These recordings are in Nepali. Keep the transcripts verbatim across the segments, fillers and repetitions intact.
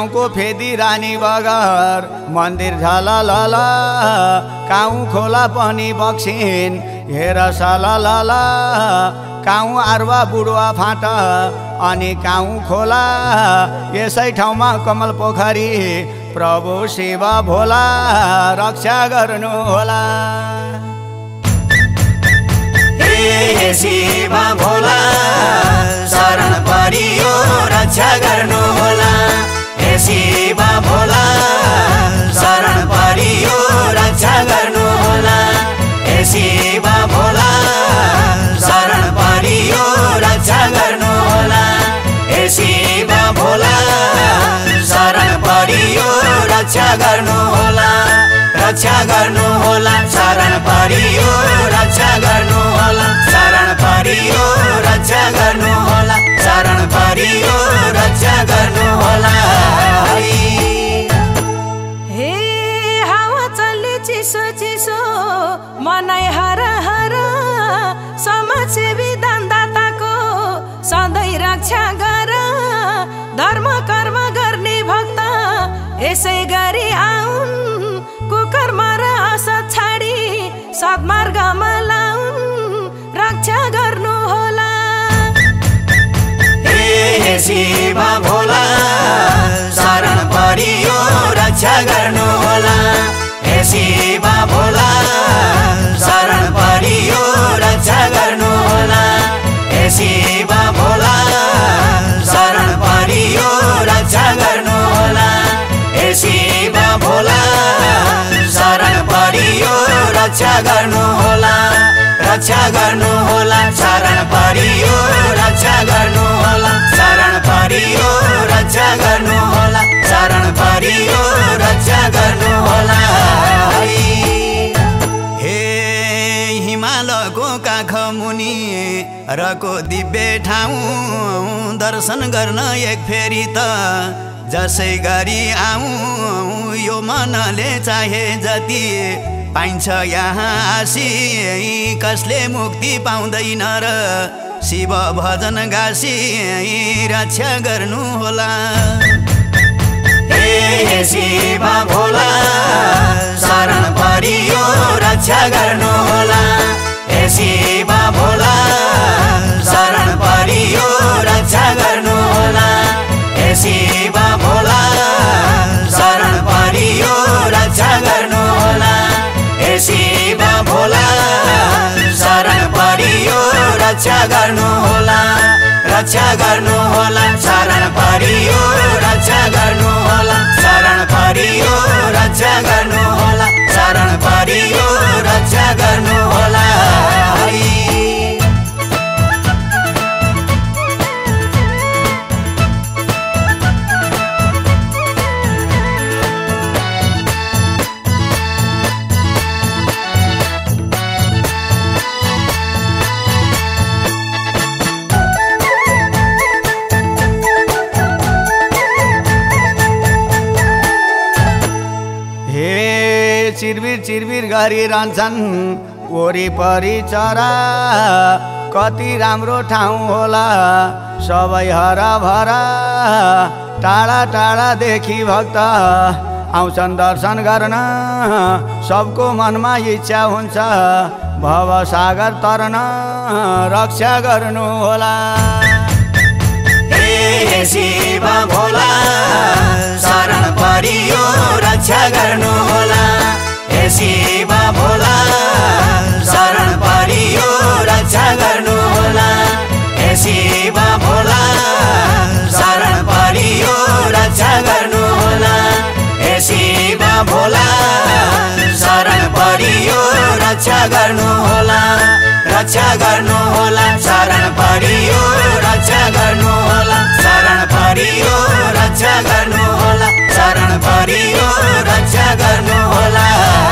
गाउँको फेदी रानी बगर मन्दिर झललल काउँ खोला पनि बक्सिन हेर सललल काउँ आरुवा बुढुवा फाँट अनि काउँ खोला यसै ठाउँमा कमल पोखरी प्रभु शिव भोला रक्षा गर्नु होला। हे शिव भोला शरण परियो रक्षा गर्नु होला। हे शिव भोला शरण परियो रक्षा गर्नु होला। हे शिव भोला शरण परियो रक्षा गर्नु होला। हे शिव भोला शरण परियो रक्षा गर्नु होला। रक्षा गर्नु होला शरण परियो रक्षा गर्नु होला। शरण परियो रक्षा गर्नु होला। शरण परियो रक्षा गर्नु होला। हे हावा चल्ने चिसो चिसो मनै हर हर समाजसेवी दानदाताको सधैँ रक्षा गर। धर्म कर्म गर्ने भक्त यसै गरी आउन् कुकर्म र असत छाडी सद्मार्गमा लाउन् रक्षा गर्नु होला। हे शिव भोला शरण परियो रक्षा गर्नु होला। हे शिव भोला शरण परियो रक्षा गर्नु होला। हे शिव भोला शरण परियो रक्षा गर्नु होला। हे शिव भोला शरण परियो रक्षा गर्नु होला। रक्षा गर्नु होला शरण परियो रक्षा गर्नु होला। शरण परियो रक्षा गर्नु होला। शरण परियो रक्षा गर्नु होला। हे हिमालको काख मुनि रको दिव्य ठाउँ दर्शन गर्न एक फेरि त जसै गरी आऊँ यो मनले चाहे जति पाइन्छ यहाँ आसी कसले मुक्ति पाउँदैन र शिव भजन गासी रक्षा गर्नु होला। हे शिव भोला शरण परियो रक्षा गर्नु होला। हे शिव भोला शरण परियो रक्षा गर्नु होला। हे शिव भोला शरण परियो रक्षा गर्नु होला। हे शिव भोला शरण परियो रक्षा गर्नु होला। रक्षा गर्नु होला शरण परियो रक्षा गर्नु होला। शरण परियो रक्षा गर्नु होला। शरण परियो रक्षा गर्नु होला। चिरबिर चिरबिर गरिरहन्छन् वरिपरि चरा कति राम्रो ठाउँ होला सबै हराभरा। टाढा टाढादेखि भक्त आउँछन् दर्शन गर्न सबको मनमा इच्छा हुन्छ भवसागर तर्न रक्षा गर्नु होला। हे शिव भोला शरण परियो रक्षा गर्नु होला। हे शिव भोला शरण परियो रक्षा गर्नु होला। हे शिव भोला शरण परियो रक्षा गर्नु होला। हे शिव भोला शरण परियो रक्षा गर्नु होला। रक्षा गर्नु होला शरण परियो रक्षा गर्नु होला। शरण परियो रक्षा गर्नु होला। शरण परियो रक्षा गर्नु होला।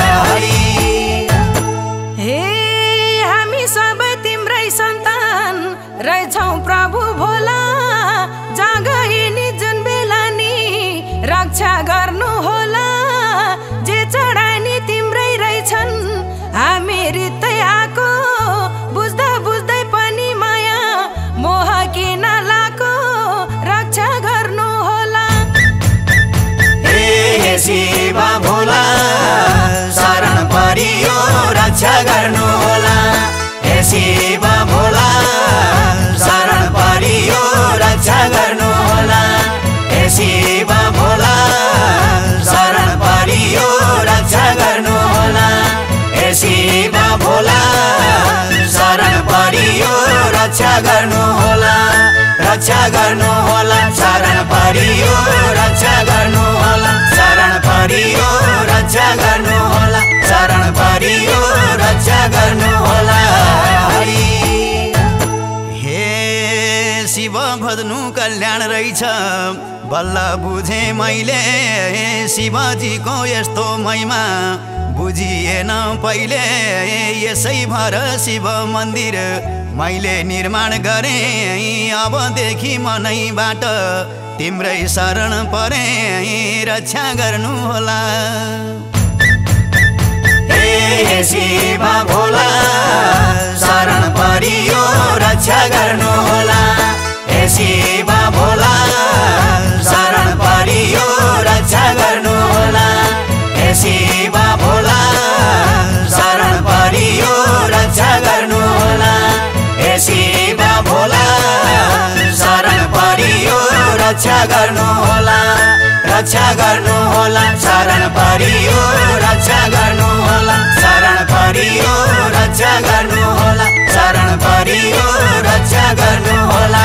हे हामी सबै तिम्रै सन्तान रहेछौँ प्रभु भोला। जागहिनी जुन बेला नि रक्षा गर्नु होला। जे चढानी तिम्रै रहेछन् हामी रित्तै आएको बुझ्दा बुझ्दै पनि माया मोह किन लाको रक्षा गर्नु होला। रक्षा गर्नु होला रक्षा गर्नु होला शरण परियो रक्षा गर्नु होला शरण परियो रक्षा गर्नु होला शरण परियो रक्षा गर्नु होला हे शिव भज्नु कल्याण रहेछ बल्ल बुझे मैले शिवजीको यस्तो महिमा बुझिएन पहिले यसै भर शिव मन्दिर मैले निर्माण गरेँ अबदेखि मनैबाट तिम्रै शरण परे रक्षा गर्नु होला हे शिव भोला शरण परियो रक्षा गर्नु होला हे शिव भोला शरण परियो रक्षा गर्नु होला हे शिव भोला शरण परियो रक्षा गर्नु होला हे शिव भोला शरण परियो रक्षा गर्नु होला रक्षा गर्नु होला शरण परियो रक्षा गर्नु होला शरण परियो रक्षा गर्नु होला शरण परियो रक्षा गर्नु होला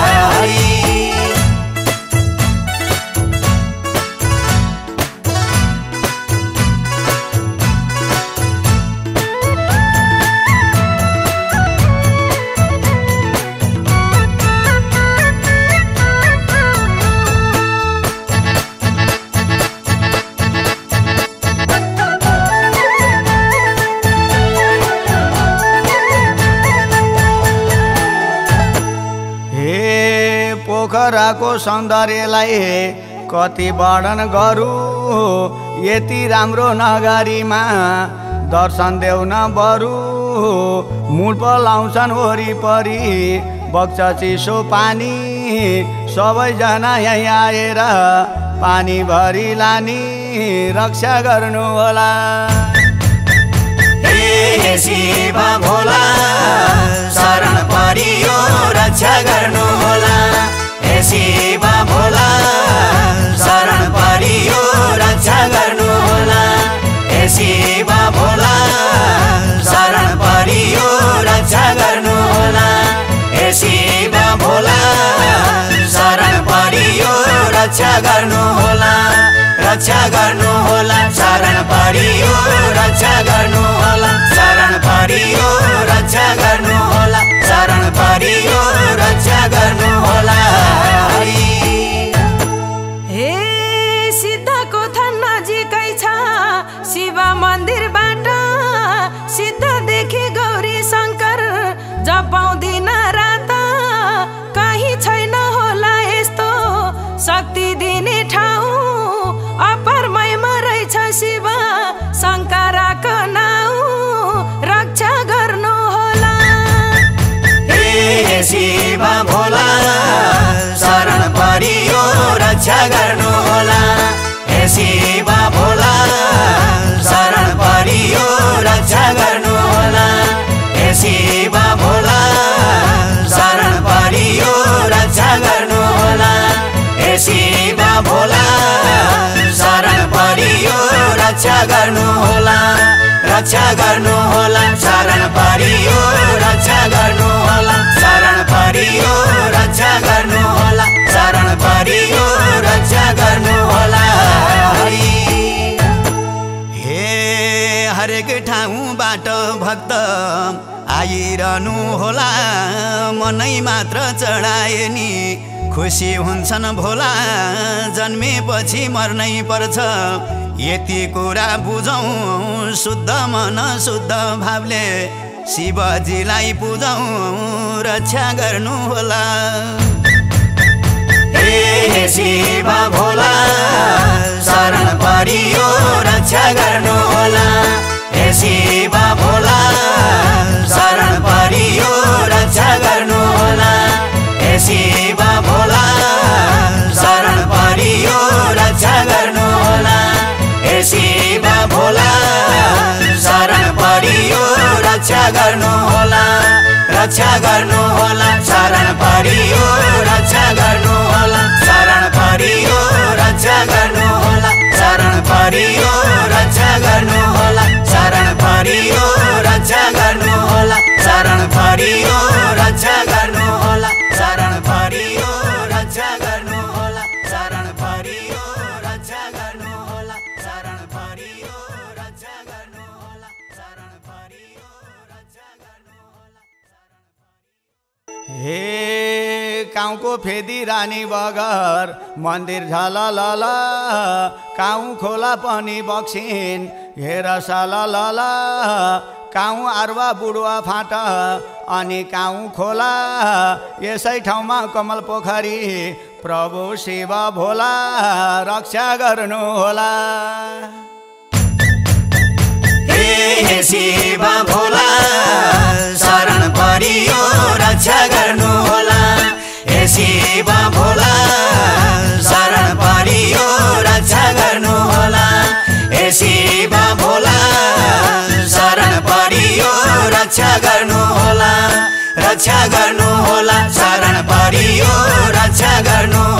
पोखराको सौन्दर्यलाई कति वर्णन गरौँ यति राम्रो नगरीमा दर्शन देऊ न बरु मूल पलाउँछन् वरिपरि बग्छ चिसो पानी सबैजना यहाँ आएर पानी भरी लानी रक्षा गर्नु होला हे शिव भोला शरण परियो रक्षा गर्नु होला हे शिव भोला शरण परियो रक्षा गर्नु होला हे शिव भोला शरण परियो रक्षा गर्नु होला हे शिव भोला शरण परियो रक्षा गर्नु होला रक्षा गर्नु होला शरण परियो रक्षा गर्नु होला शरण परियो रक्षा गर्नु होला शरण परियो रक्षा गर्नु होला हे सिद्धको थान नजिकै छ शिव मन्दिरबाट सिद्धदेखि गौरी शङ्कर जपाउँदिन रात कहीँ छैन होला यस्तो शक्ति दिने ठाउँ अपार महिमा रहेछ शिव शङ्करको नाउँ रक्षा गर्नु होला हे शिव भोला शरण परियो रक्षा गर्नु होला हे शिव भोला शरण परियो रक्षा गर्नु होला हे शिव भोला शरण परियो रक्षा गर्नु होला हे शिव भोला शरण परियो रक्षा गर्नु होला रक्षा गर्नु होला शरण परियो रक्षा गर्नु होला शरण परियो रक्षा गर्नु होला शरण परियो रक्षा गर्नु होला हे हरेक ठाउँबाट भक्त आइरहनु होला मनै मात्र चढाए नि खुसी हुन्छन् भोला जन्मेपछि मर्नै पर्छ यति कुरा बुझौँ शुद्ध मन शुद्ध भावले शिवजीलाई पूजौँ रक्षा गर्नु होला हे शिव भोला शरण परियो रक्षा गर्नु होला हे शिव भोला शरण परियो रक्षा गर्नु होला हे शिव भोला शरण परियो रक्षा गर्नु होला हे शिव भोला शरण परियो रक्षा गर्नु होला रक्षा गर्नु होला शरण परियो रक्षा गर्नु होला शरण परियो रक्षा गर्नु होला शरण परियो रक्षा गर्नु होला शरण परियो रक्षा गर्नु होला शरण परियो रक्षा हे काउको फेदी रानी बगर मन्दिर झललल काउ खोला पनि बक्सिन हेर सललल काउ आरुवा बुढुवा फाट अनि काउ खोला यसै ठाउँमा कमल पोखरी प्रभु शिव भोला रक्षा गर्नु होला। हे शिव भोला शरण परियो रक्षा गर्नु होला। हे शिव भोला शरण परियो रक्षा गर्नु होला। हे शिव भोला शरण परियो रक्षा गर्नु होला। रक्षा गर्नु होला शरण परियो रक्षा गर्नु